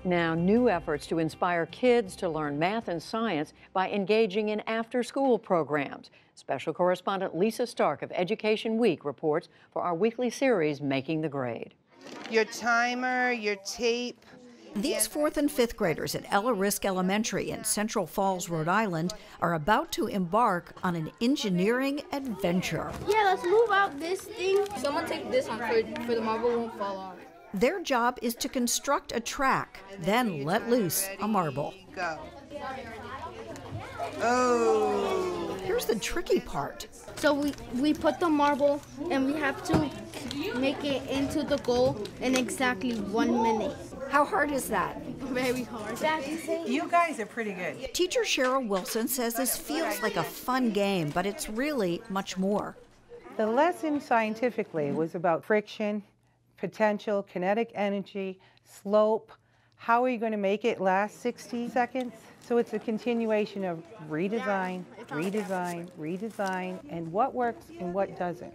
Now, new efforts to inspire kids to learn math and science by engaging in after-school programs. Special correspondent Lisa Stark of Education Week reports for our weekly series, Making the Grade. Your timer, your tape. These 4th and 5th graders at Ella Risk Elementary in Central Falls, Rhode Island, are about to embark on an engineering adventure. Yeah, let's move out this thing. Someone take this one for the marble won't fall off. Their job is to construct a track, then let loose a marble. Go. Oh. Here's the tricky part. So we put the marble and we have to make it into the goal in exactly 1 minute. How hard is that? Very hard. You guys are pretty good. Teacher Cheryl Wilson says this feels like a fun game, but it's really much more. The lesson scientifically was about friction, potential, kinetic energy, slope. How are you going to make it last 60 seconds? So it's a continuation of redesign, redesign, redesign, and what works and what doesn't.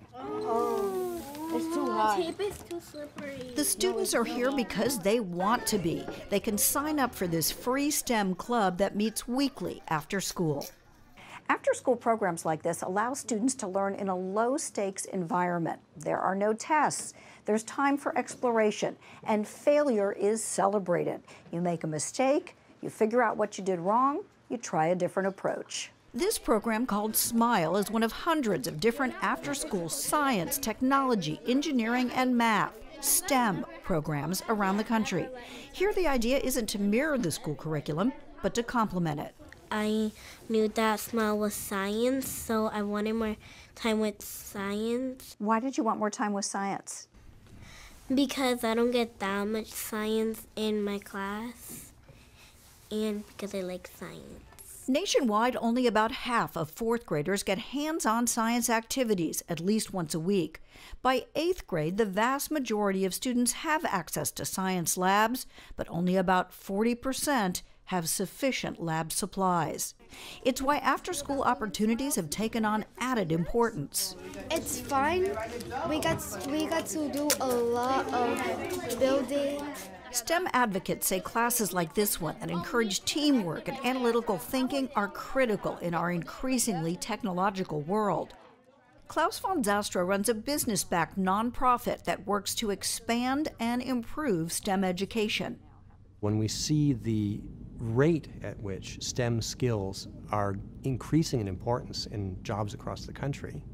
It's too hard. Tape is too slippery. The students are here because they want to be. They can sign up for this free STEM club that meets weekly after school. After-school programs like this allow students to learn in a low-stakes environment. There are no tests. There's time for exploration, and failure is celebrated. You make a mistake, you figure out what you did wrong, you try a different approach. This program, called SMILE, is one of hundreds of different after-school science, technology, engineering, and math, STEM programs around the country. Here, the idea isn't to mirror the school curriculum, but to complement it. I knew that SMILE was science, so I wanted more time with science. Why did you want more time with science? Because I don't get that much science in my class, and because I like science. Nationwide, only about half of 4th graders get hands-on science activities at least once a week. By 8th grade, the vast majority of students have access to science labs, but only about 40% have sufficient lab supplies. It's why after-school opportunities have taken on added importance. It's fun. We got to do a lot of building. STEM advocates say classes like this one that encourage teamwork and analytical thinking are critical in our increasingly technological world. Klaus von Zastra runs a business-backed nonprofit that works to expand and improve STEM education. When we see the rate at which STEM skills are increasing in importance in jobs across the country,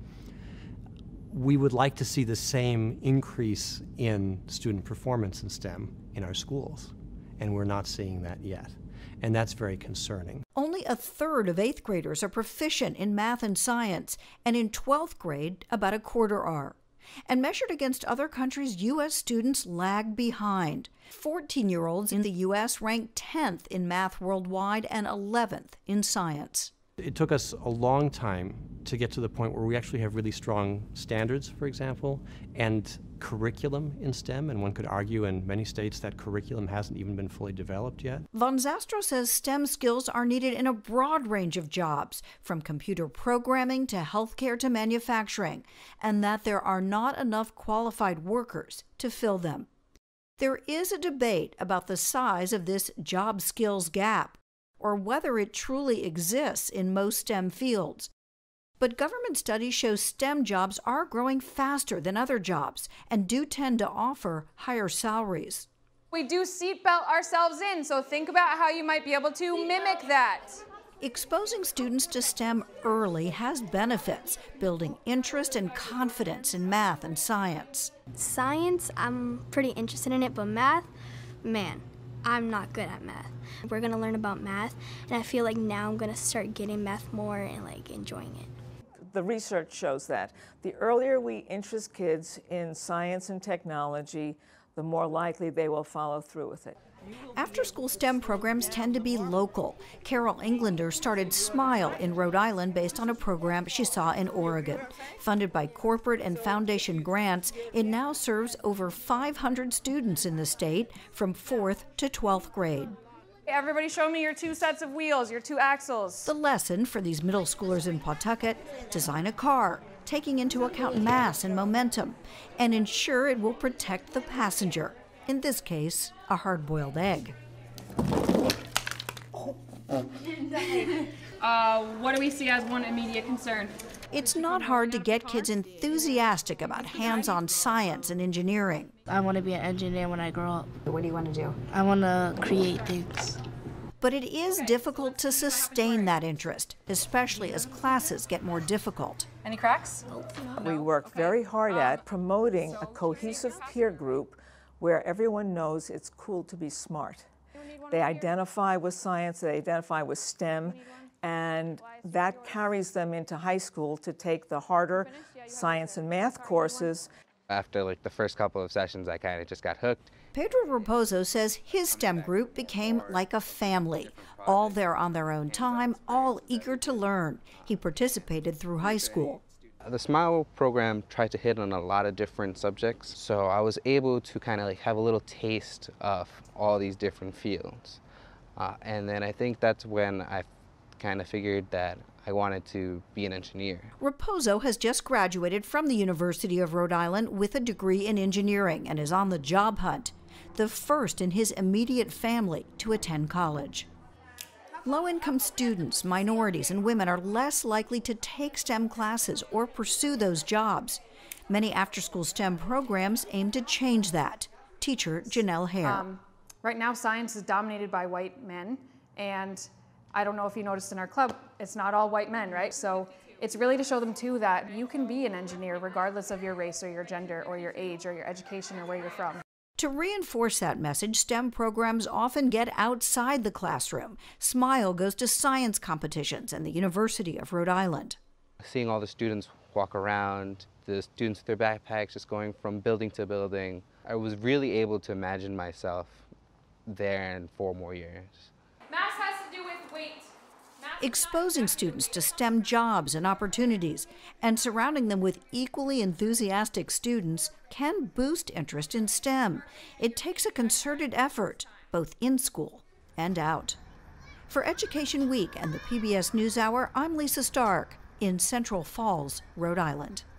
we would like to see the same increase in student performance in STEM in our schools, and we're not seeing that yet, and that's very concerning. Only a third of 8th graders are proficient in math and science, and in 12th grade, about a quarter are. And measured against other countries, U.S. students lag behind. 14-year-olds in the U.S. rank 10th in math worldwide and 11th in science. It took us a long time to get to the point where we actually have really strong standards, for example, and curriculum in STEM, and one could argue in many states that curriculum hasn't even been fully developed yet. Von Zastra says STEM skills are needed in a broad range of jobs, from computer programming to healthcare to manufacturing, and that there are not enough qualified workers to fill them. There is a debate about the size of this job skills gap, or whether it truly exists in most STEM fields. But government studies show STEM jobs are growing faster than other jobs and do tend to offer higher salaries. We do seatbelt ourselves in, so think about how you might be able to mimic that. Exposing students to STEM early has benefits, building interest and confidence in math and science. Science, I'm pretty interested in it, but math, man, I'm not good at math. We're gonna learn about math, and I feel like now I'm gonna start getting math more and enjoying it. The research shows that the earlier we interest kids in science and technology, the more likely they will follow through with it. After-school STEM programs tend to be local. Carol Englander started SMILE in Rhode Island based on a program she saw in Oregon. Funded by corporate and foundation grants, it now serves over 500 students in the state from 4th to 12th grade. Everybody show me your 2 sets of wheels, your 2 axles. The lesson for these middle schoolers in Pawtucket: design a car, taking into account mass and momentum, and ensure it will protect the passenger, in this case, a hard-boiled egg. What do we see as one immediate concern? It's not hard to get kids enthusiastic about hands-on science and engineering. I want to be an engineer when I grow up. What do you want to do? I want to create things. But it is difficult to sustain that interest, especially as classes get more difficult. Any cracks? We work very hard at promoting a cohesive peer group where everyone knows it's cool to be smart. They identify with science, they identify with STEM, and that carries them into high school to take the harder science and math courses. After like the first couple of sessions, I kind of just got hooked. Pedro Raposo says his STEM group became like a family, all there on their own time, all eager to learn. He participated through high school. The SMILE program tried to hit on a lot of different subjects, so I was able to kind of like have a little taste of all these different fields. And then I think that's when I kind of figured that I wanted to be an engineer. Raposo has just graduated from the University of Rhode Island with a degree in engineering and is on the job hunt, the first in his immediate family to attend college. Low-income students, minorities, and women are less likely to take STEM classes or pursue those jobs. Many after-school STEM programs aim to change that. Teacher Janelle Hare. Right now, science is dominated by white men, and I don't know if you noticed in our club, it's not all white men, right? So it's really to show them, too, that you can be an engineer regardless of your race or your gender or your age or your education or where you're from. To reinforce that message, STEM programs often get outside the classroom. SMILE goes to science competitions and the University of Rhode Island. Seeing all the students walk around, the students with their backpacks just going from building to building, I was really able to imagine myself there in 4 more years. Mass has to do with weight. Exposing students to STEM jobs and opportunities and surrounding them with equally enthusiastic students can boost interest in STEM. It takes a concerted effort, both in school and out. For Education Week and the PBS NewsHour, I'm Lisa Stark in Central Falls, Rhode Island.